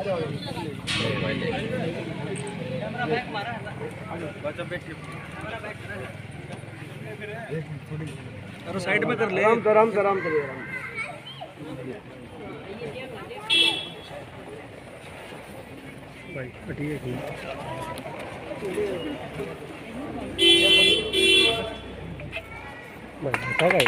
अरे साइड में कर ले, आराम से भाई ठीक है। भाई बता का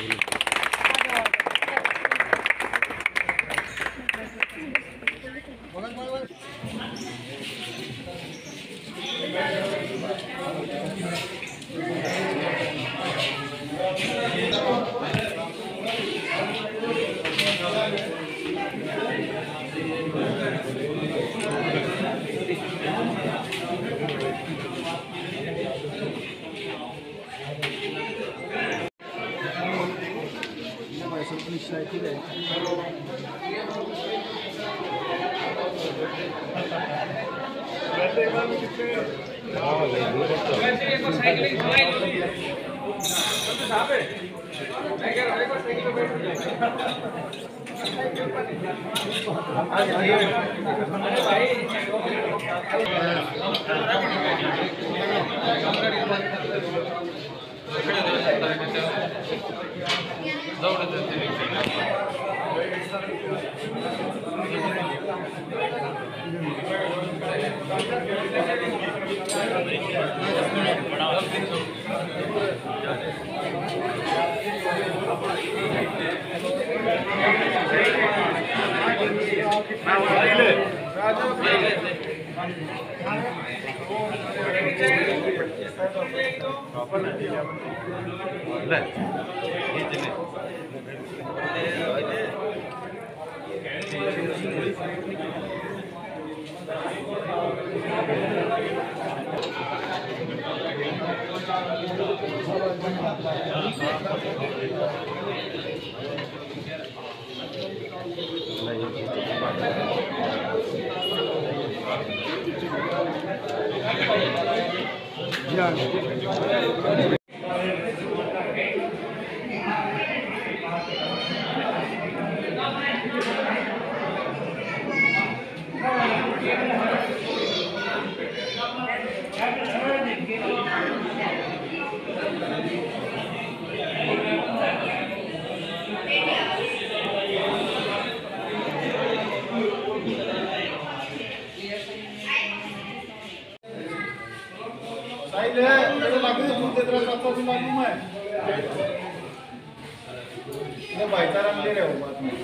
भाईचारा ले रहे हो बात में।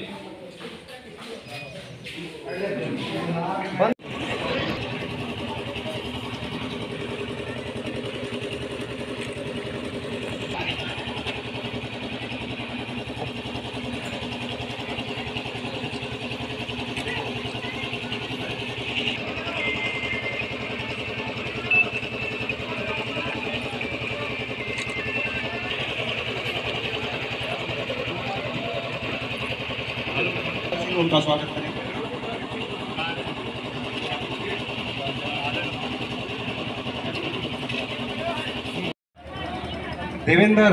उनका स्वागत करें। देवेंद्र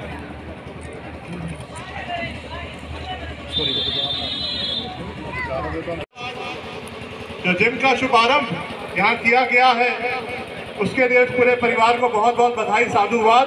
जो जिम का शुभारंभ यहाँ किया गया है उसके लिए पूरे परिवार को बहुत बहुत बधाई, साधुवाद।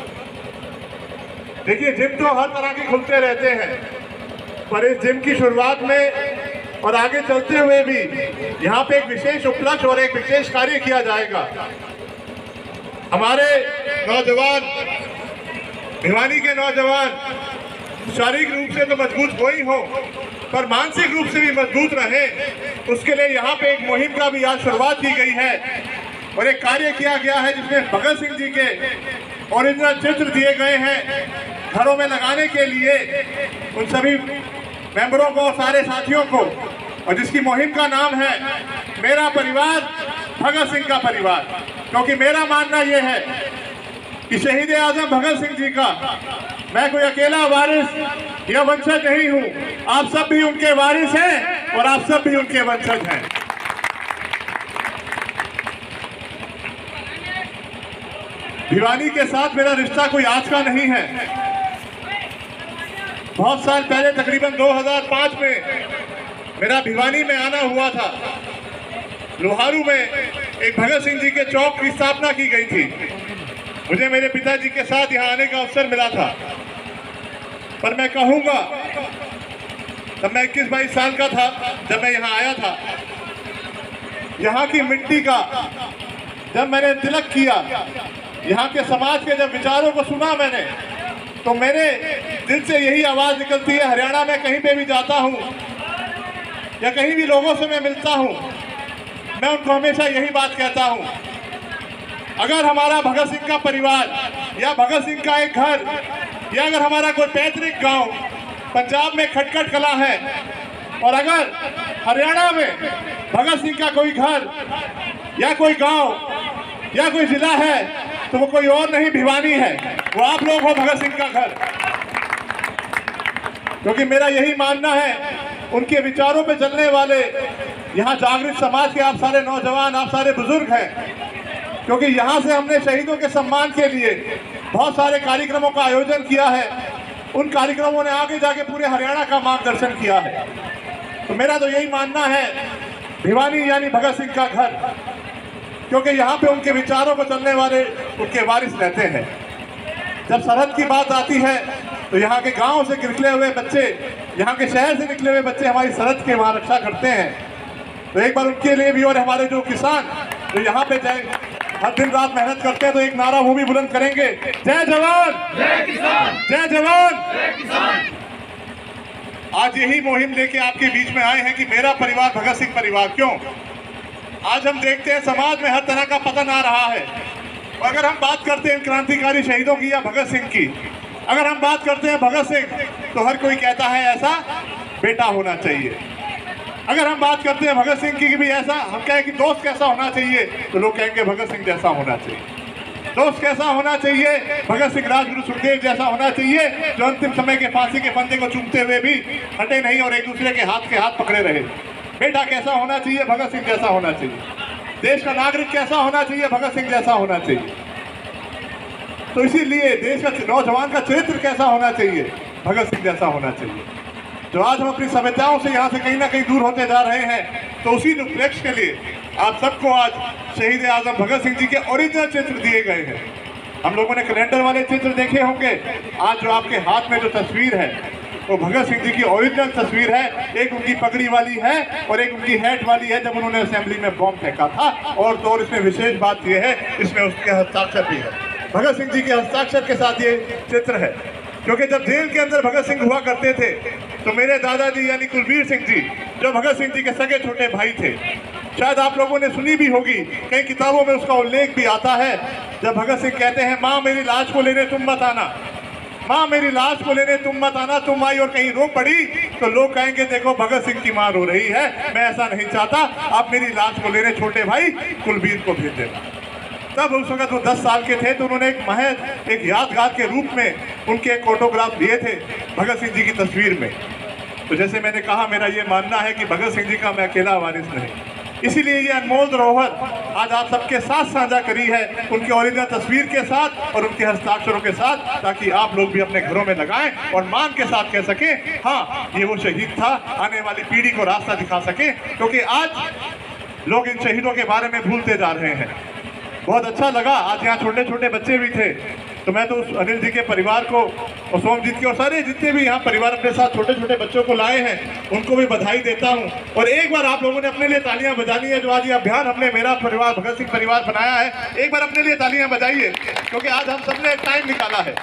देखिए, जिम तो हर तरह के खुलते रहते हैं, पर इस जिम की शुरुआत में और आगे चलते हुए भी यहाँ पे एक विशेष उपलक्ष्य और एक विशेष कार्य किया जाएगा। हमारे नौजवान, भिवानी के नौजवान शारीरिक रूप से तो मजबूत हो ही हो, पर मानसिक रूप से भी मजबूत रहे, उसके लिए यहाँ पे एक मुहिम का भी आज शुरुआत की गई है और एक कार्य किया गया है जिसमें भगत सिंह जी के ओरिजिनल चित्र दिए गए हैं घरों में लगाने के लिए उन सभी मेंबरों को, सारे साथियों को, और जिसकी मुहिम का नाम है मेरा परिवार भगत सिंह का परिवार। क्योंकि मेरा मानना यह है कि शहीद आजम भगत सिंह जी का मैं कोई अकेला वारिस या वंशज नहीं हूं, आप सब भी उनके वारिस हैं और आप सब भी उनके वंशज हैं। भिवानी के साथ मेरा रिश्ता कोई आज का नहीं है। बहुत साल पहले, तकरीबन 2005 में मेरा भिवानी में आना हुआ था। लोहारू में एक भगत सिंह जी के चौक की स्थापना की गई थी। मुझे मेरे पिताजी के साथ यहाँ आने का अवसर मिला था, पर मैं कहूँगा तब मैं 21-22 साल का था जब मैं यहाँ आया था। यहाँ की मिट्टी का जब मैंने तिलक किया, यहाँ के समाज के जब विचारों को सुना मैंने, तो मेरे दिल से यही आवाज़ निकलती है। हरियाणा में कहीं पे भी जाता हूँ या कहीं भी लोगों से मैं मिलता हूँ, मैं उनको हमेशा यही बात कहता हूँ, अगर हमारा भगत सिंह का परिवार या भगत सिंह का एक घर या अगर हमारा कोई पैतृक गांव पंजाब में खटखट कला है और अगर हरियाणा में भगत सिंह का कोई घर या कोई गांव या कोई जिला है तो वो कोई और नहीं भिवानी है, वो आप लोग हो भगत सिंह का घर। क्योंकि मेरा यही मानना है, उनके विचारों पे चलने वाले यहाँ जागृत समाज के आप सारे नौजवान, आप सारे बुजुर्ग हैं। क्योंकि यहाँ से हमने शहीदों के सम्मान के लिए बहुत सारे कार्यक्रमों का आयोजन किया है। उन कार्यक्रमों ने आगे जाके पूरे हरियाणा का मार्गदर्शन किया है। तो मेरा तो यही मानना है, भिवानी यानी भगत सिंह का घर, क्योंकि यहाँ पे उनके विचारों पर चलने वाले उनके वारिस रहते हैं। जब सरहद की बात आती है तो यहाँ के गांव से निकले हुए बच्चे, यहाँ के शहर से निकले हुए बच्चे हमारी सरहद के वहाँ रक्षा करते हैं। तो एक बार उनके लिए भी, और हमारे जो किसान जो यहाँ पे हर दिन रात मेहनत करते हैं, तो एक नारा वो भी बुलंद करेंगे, जय जवान जय किसान, जय जवान जय किसान। आज यही मुहिम लेके आपके बीच में आए हैं कि मेरा परिवार भगत सिंह परिवार। क्यों? आज हम देखते हैं समाज में हर तरह का पतन आ रहा है। और अगर हम बात करते हैं क्रांतिकारी शहीदों की या भगत सिंह की, अगर हम बात करते हैं भगत सिंह, तो हर कोई कहता है ऐसा बेटा होना चाहिए। अगर हम बात करते हैं भगत सिंह की भी ऐसा, हम कहें कि दोस्त कैसा होना चाहिए, तो लोग कहेंगे भगत सिंह जैसा होना चाहिए। दोस्त कैसा होना चाहिए? भगत सिंह राजगुरु सुखदेव जैसा होना चाहिए, जो अंतिम समय के फांसी के फंदे को चूमते हुए भी हटे नहीं और एक दूसरे के हाथ पकड़े रहे। बेटा कैसा होना चाहिए? भगत सिंह जैसा होना चाहिए। देश का नागरिक कैसा होना चाहिए? भगत सिंह जैसा होना चाहिए। तो इसीलिए देश का नौजवान का चरित्र कैसा होना चाहिए? भगत सिंह जैसा होना चाहिए। जो आज हम अपनी सभ्यताओं से यहाँ से कहीं ना कहीं दूर होते जा रहे हैं, तो उसी उपलक्ष्य के लिए आप सबको आज शहीद आजम भगत सिंह जी के ओरिजिनल चित्र दिए गए हैं। हम लोगों ने कैलेंडर वाले चित्र देखे होंगे, आज जो आपके हाथ में जो तस्वीर है वो भगत सिंह जी की ओरिजिनल तस्वीर है। एक उनकी पगड़ी वाली है और एक उनकी हैट वाली है, जब उन्होंने असेंबली में बॉम्ब फेंका था। और इसमें विशेष बात यह है, इसमें उसके हस्ताक्षर भी है, भगत सिंह जी के हस्ताक्षर के साथ ये चित्र है। क्योंकि जब जेल के अंदर भगत सिंह हुआ करते थे, तो मेरे दादाजी यानी कुलबीर सिंह जी, जो भगत सिंह जी के सगे छोटे भाई थे, शायद आप लोगों ने सुनी भी होगी, कई किताबों में उसका उल्लेख भी आता है, जब भगत सिंह कहते हैं, माँ मेरी लाश को लेने तुम मत आना, माँ मेरी लाश को लेने तुम मत आना, तुम आई और कहीं रो पड़ी तो लोग कहेंगे देखो भगत सिंह की माँ रो रही है, मैं ऐसा नहीं चाहता, आप मेरी लाश को लेने छोटे भाई कुलबीर को भेज देना। तब उस वक्त वो 10 साल के थे, तो उन्होंने एक यादगार के रूप में उनके एक फोटोग्राफ लिए थे भगत सिंह जी की तस्वीर में। तो जैसे मैंने कहा, मेरा ये मानना है कि भगत सिंह जी का मैं अकेला वारिस नहीं, इसीलिए ये अनमोल धरोहर आज आप सबके साथ साझा करी है, उनके ओरिजिनल तस्वीर के साथ और उनके हस्ताक्षरों के साथ, ताकि आप लोग भी अपने घरों में लगाएं और मान के साथ कह सकें, हाँ ये वो शहीद था, आने वाली पीढ़ी को रास्ता दिखा सके। क्योंकि आज लोग इन शहीदों के बारे में भूलते जा रहे हैं। बहुत अच्छा लगा, आज यहाँ छोटे छोटे बच्चे भी थे, तो मैं तो उस अनिल जी के परिवार को और सोमजीत के और सारे जितने भी यहाँ परिवार अपने साथ छोटे छोटे बच्चों को लाए हैं, उनको भी बधाई देता हूँ। और एक बार आप लोगों ने अपने लिए तालियां बजानी है, जो आज ये अभियान हमने मेरा परिवार भगत सिंह परिवार बनाया है, एक बार अपने लिए तालियां बजाइए, क्योंकि आज हम सबने टाइम निकाला है।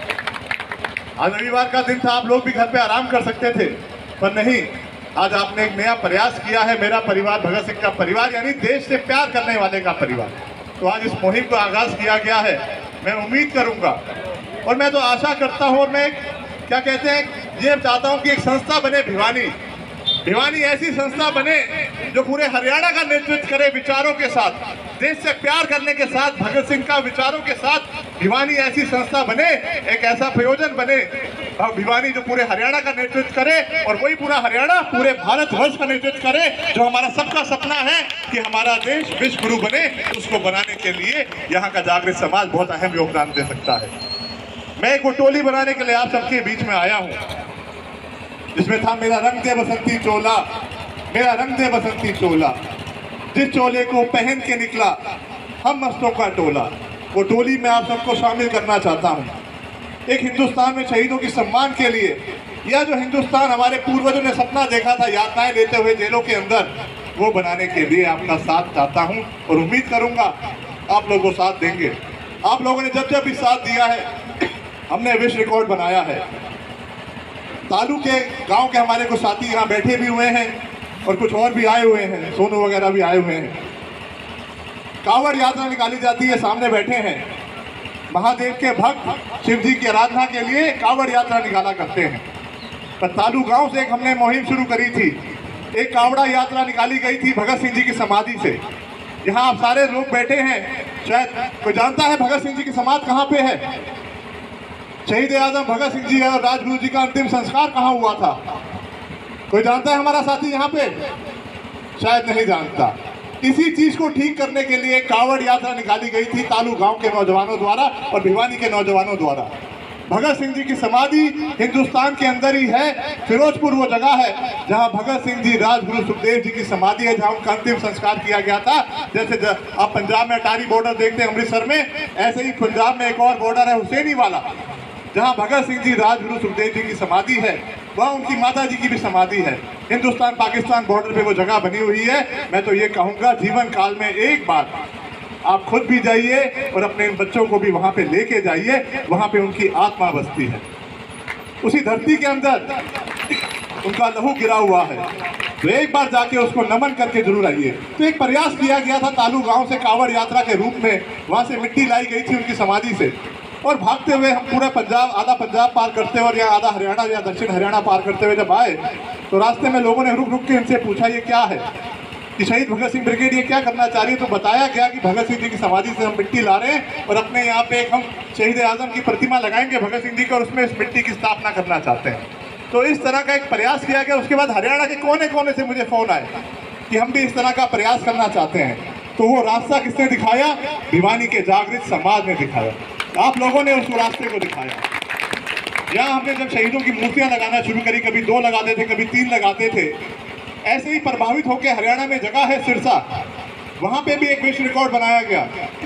आज रविवार का दिन था, आप लोग भी घर पे आराम कर सकते थे, पर नहीं, आज आपने एक नया प्रयास किया है। मेरा परिवार भगत सिंह का परिवार यानी देश से प्यार करने वाले का परिवार। तो आज इस मुहिम का आगाज किया गया है। मैं उम्मीद करूंगा और मैं तो आशा करता हूं, और मैं क्या कहते हैं, ये चाहता हूं कि एक संस्था बने भिवानी ऐसी संस्था बने जो पूरे हरियाणा का नेतृत्व करे विचारों के साथ, देश से प्यार करने के साथ, भगत सिंह का विचारों के साथ भिवानी ऐसी संस्था बने, एक ऐसा प्रयोजन बने भिवानी जो पूरे हरियाणा का नेतृत्व करे, और वही पूरा हरियाणा पूरे भारतवर्ष का नेतृत्व करे, जो हमारा सबका सपना है कि हमारा देश विश्व गुरु बने। उसको बनाने के लिए यहाँ का जागृत समाज बहुत अहम योगदान दे सकता है। मैं एक टोली बनाने के लिए आप सबके बीच में आया हूँ, जिसमें था मेरा रंग दे बसंती चोला, मेरा रंग दे बसंती चोला, जिस चोले को पहन के निकला हम मस्तों का टोला। वो टोली में आप सबको शामिल करना चाहता हूँ। एक हिंदुस्तान में शहीदों की सम्मान के लिए, यह जो हिंदुस्तान हमारे पूर्वजों ने सपना देखा था यातनाएं लेते हुए जेलों के अंदर, वो बनाने के लिए आपका साथ चाहता हूँ और उम्मीद करूँगा आप लोग वो साथ देंगे। आप लोगों ने जब जब भी साथ दिया है हमने विश्व रिकॉर्ड बनाया है। तालू के गांव के हमारे कुछ साथी यहाँ बैठे भी हुए हैं और कुछ और भी आए हुए हैं, सोनू वगैरह भी आए हुए हैं। कांवड़ यात्रा निकाली जाती है, सामने बैठे हैं। महादेव के भक्त शिव जी की आराधना के लिए कांवड़ यात्रा निकाला करते हैं। पर तालू गांव से एक हमने मुहिम शुरू करी थी। एक कांवड़ा यात्रा निकाली गई थी भगत सिंह जी की समाधि से। यहाँ आप सारे लोग बैठे हैं, शायद कोई जानता है भगत सिंह जी की समाधि कहाँ पे है? शहीद आजम भगत सिंह जी और राजगुरु जी का अंतिम संस्कार कहाँ हुआ था? कोई जानता है हमारा साथी यहाँ पे? शायद नहीं जानता। इसी चीज को ठीक करने के लिए कांवड़ यात्रा निकाली गई थी तालू गांव के नौजवानों द्वारा और भिवानी के नौजवानों द्वारा। भगत सिंह जी की समाधि हिंदुस्तान के अंदर ही है। फिरोजपुर वो जगह है जहां भगत सिंह जी, राजगुरु सुखदेव जी की समाधि है, जहां उनका अंतिम संस्कार किया गया था। जैसे आप पंजाब में अटारी बॉर्डर देखते हैं अमृतसर में, ऐसे ही पंजाब में एक और बॉर्डर है हुसैनी वाला, जहां भगत सिंह जी, राजगुरु सुखदेव जी की समाधि है, वहाँ उनकी माता जी की भी समाधि है। हिंदुस्तान पाकिस्तान बॉर्डर पे वो जगह बनी हुई है। मैं तो ये कहूँगा जीवन काल में एक बार आप खुद भी जाइए और अपने बच्चों को भी वहाँ पे लेके जाइए। वहाँ पे उनकी आत्मा बसती है, उसी धरती के अंदर उनका लहू गिरा हुआ है। तो एक बार जाके उसको नमन करके जरूर आइए। तो एक प्रयास किया गया था तालू गांव से कांवड़ यात्रा के रूप में, वहाँ से मिट्टी लाई गई थी उनकी समाधि से, और भागते हुए हम पूरा पंजाब, आधा पंजाब पार करते हुए और या आधा हरियाणा या दक्षिण हरियाणा पार करते हुए जब आए तो रास्ते में लोगों ने रुक रुक के इनसे पूछा ये क्या है, कि शहीद भगत सिंह ब्रिगेड ये क्या करना चाह रही है? तो बताया गया कि भगत सिंह जी की समाधि से हम मिट्टी ला रहे हैं और अपने यहाँ पे एक हम शहीद आजम की प्रतिमा लगाएंगे भगत सिंह जी की, और उसमें इस मिट्टी की स्थापना करना चाहते हैं। तो इस तरह का एक प्रयास किया गया। उसके बाद हरियाणा के कोने कोने से मुझे फोन आए कि हम भी इस तरह का प्रयास करना चाहते हैं। तो वो रास्ता किसने दिखाया? भिवानी के जागृत समाज ने दिखाया। आप लोगों ने उस रास्ते को दिखाया। यहाँ हमने जब शहीदों की मूर्तियां लगाना शुरू करी, कभी 2 लगाते थे, कभी 3 लगाते थे, ऐसे ही प्रभावित होकर हरियाणा में जगह है सिरसा, वहाँ पे भी एक विश्व रिकॉर्ड बनाया गया।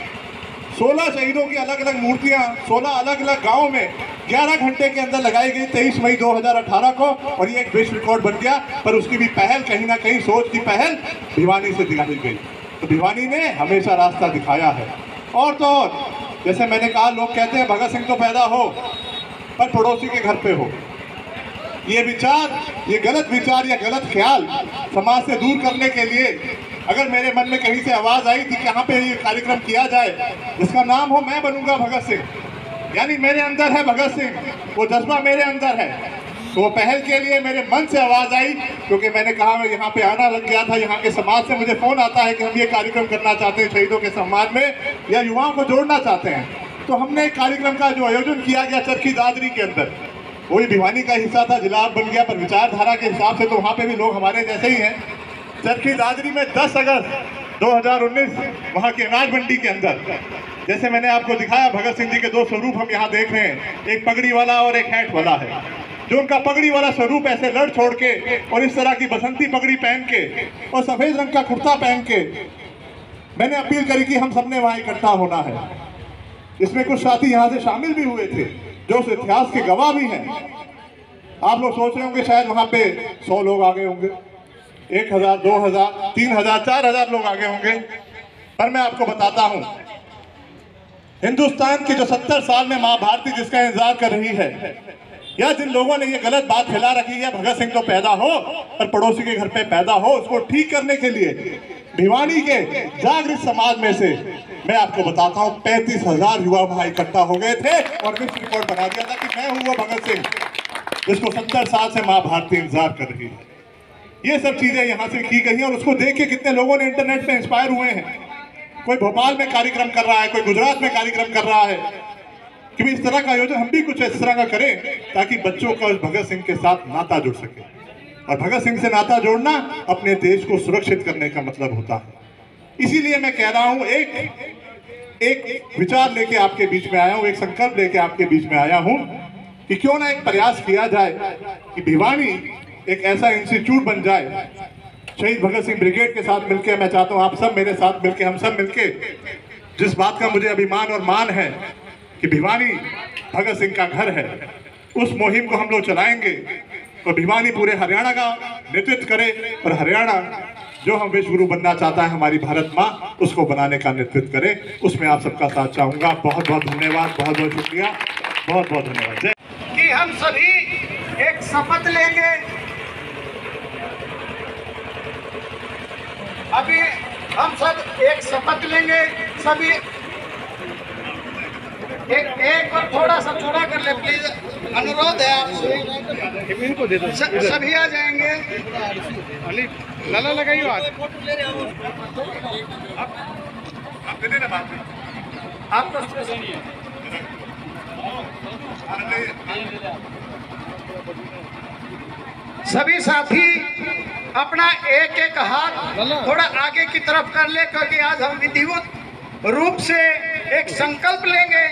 16 शहीदों की अलग अलग मूर्तियां 16 अलग अलग गाँव में 11 घंटे के अंदर लगाई गई 23 मई 2018 को, और ये एक विश्व रिकॉर्ड बन गया। पर उसकी भी पहल कहीं ना कहीं, सोच की पहल भिवानी से दिखाई गई। तो भिवानी ने हमेशा रास्ता दिखाया है। और तो और, जैसे मैंने कहा, लोग कहते हैं भगत सिंह तो पैदा हो पर पड़ोसी के घर पे हो। ये विचार, ये गलत विचार या गलत ख्याल समाज से दूर करने के लिए अगर मेरे मन में कहीं से आवाज़ आई थी कि यहाँ पे ये कार्यक्रम किया जाए जिसका नाम हो मैं बनूंगा भगत सिंह, यानी मेरे अंदर है भगत सिंह, वो जज्बा मेरे अंदर है, तो वो पहल के लिए मेरे मन से आवाज़ आई। क्योंकि मैंने कहा मैं यहाँ पे आना लग गया था, यहाँ के समाज से मुझे फ़ोन आता है कि हम ये कार्यक्रम करना चाहते हैं शहीदों के सम्मान में या युवाओं को जोड़ना चाहते हैं। तो हमने एक कार्यक्रम का जो आयोजन किया गया चरखी दादरी के अंदर, वही भिवानी का हिस्सा था, जिला बन गया, पर विचारधारा के हिसाब से तो वहाँ पे भी लोग हमारे जैसे ही हैं। चरखी दादरी में 10 अगस्त 2019 वहाँ की अनाज मंडी के अंदर, जैसे मैंने आपको दिखाया, भगत सिंह जी के 2 स्वरूप हम यहाँ देख रहे हैं, एक पगड़ी वाला और एक हैट वाला है। जो उनका पगड़ी वाला स्वरूप ऐसे लड़ छोड़ के और इस तरह की बसंती पगड़ी पहन के और सफ़ेद रंग का कुर्ता पहन के, मैंने अपील करी कि हम सबने वहाँ इकट्ठा होना है। इसमें कुछ साथी यहाँ से शामिल भी हुए थे जो उस इतिहास के गवाह भी हैं। आप लोग सोच रहे होंगे शायद वहाँ पे 100 लोग आगे होंगे, 1000, 2000, 3000, 4000 लोग आगे होंगे। पर मैं आपको बताता हूँ, हिंदुस्तान की जो 70 साल में माँ भारती जिसका इंतजार कर रही है, या जिन लोगों ने ये गलत बात फैला रखी है भगत सिंह तो पैदा हो और पड़ोसी के घर पे पैदा हो, उसको ठीक करने के लिए भिवानी के जागृत समाज में से मैं आपको बताता हूँ 35,000 युवा वहाँ इकट्ठा हो गए थे और विश्व रिकॉर्ड बना दिया था कि मैं हूँ वो भगत सिंह जिसको 70 साल से माँ भारती इंतजार कर रही है। ये सब चीजें यहाँ से की गई हैं और उसको देख के कितने लोगों ने इंटरनेट पे इंस्पायर हुए हैं। कोई भोपाल में कार्यक्रम कर रहा है, कोई गुजरात में कार्यक्रम कर रहा है कि इस तरह का आयोजन हम भी कुछ इस तरह का करें ताकि बच्चों का भगत सिंह के साथ नाता जुड़ सके। और भगत सिंह से नाता जोड़ना अपने देश को सुरक्षित करने का मतलब होता है। इसीलिए मैं कह रहा हूं, एक विचार लेके आपके बीच में आया हूं, एक संकल्प लेके आपके बीच में आया हूं कि क्यों ना एक प्रयास किया जाए कि भिवानी एक ऐसा इंस्टीट्यूट बन जाए शहीद भगत सिंह ब्रिगेड के साथ मिलकर मैं चाहता हूं आप सब मेरे साथ मिलकर, हम सब मिलकर, जिस बात का मुझे अभिमान और मान है कि भिवानी भगत सिंह का घर है, उस मुहिम को हम लोग चलाएंगे और भिवानी पूरे हरियाणा का नेतृत्व करे और हरियाणा जो हम विश्व गुरु बनना चाहता है हमारी भारत माँ, उसको बनाने का नेतृत्व करे। उसमें आप सबका साथ चाहूंगा। बहुत बहुत धन्यवाद, बहुत बहुत शुक्रिया, बहुत बहुत धन्यवाद। जय। कि हम सभी एक शपथ लेंगे। अभी हम सब एक शपथ लेंगे, सभी एक और थोड़ा सा चौड़ा कर ले प्लीज, अनुरोध है आपसे। सभी आ जाएंगे। अली लाला लगाइए आज। आप देने ना बात में। आप सभी साथी अपना एक एक हाथ थोड़ा आगे की तरफ कर ले, क्योंकि आज हम विधिवत रूप से एक संकल्प लेंगे।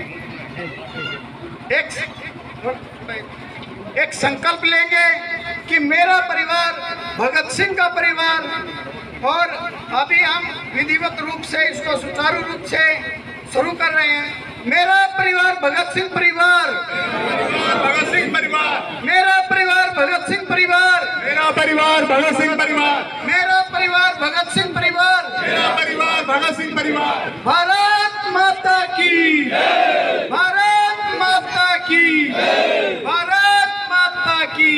एक संकल्प लेंगे कि मेरा परिवार भगत सिंह का परिवार, और अभी हम विधिवत रूप से इसको सुचारू रूप से शुरू कर रहे हैं। मेरा परिवार भगत सिंह परिवार, भगत सिंह परिवार, मेरा परिवार भगत सिंह परिवार, मेरा परिवार भगत सिंह परिवार, मेरा परिवार भगत सिंह परिवार, मेरा परिवार भगत सिंह परिवार। भारत माता की, भारत माता की, भारत माता की।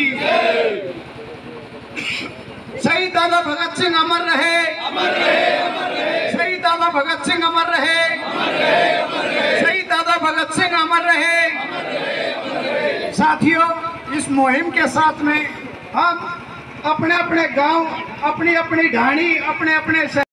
शहीद दादा भगत सिंह अमर रहे, अमर रहे, अमर रहे। शहीद दादा भगत सिंह अमर रहे, अमर रहे, अमर रहे। शहीद दादा भगत सिंह अमर रहे, अमर रहे, अमर रहे। साथियों, इस मुहिम के साथ में हम अपने अपने गांव, अपनी अपनी ढाणी, अपने अपने